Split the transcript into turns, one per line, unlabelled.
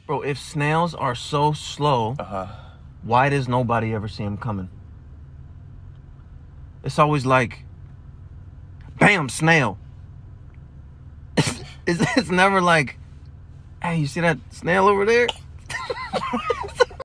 Bro, if snails are so slow, why does nobody ever see them coming? It's always like, bam, snail. It's never like, hey, you see that snail over there?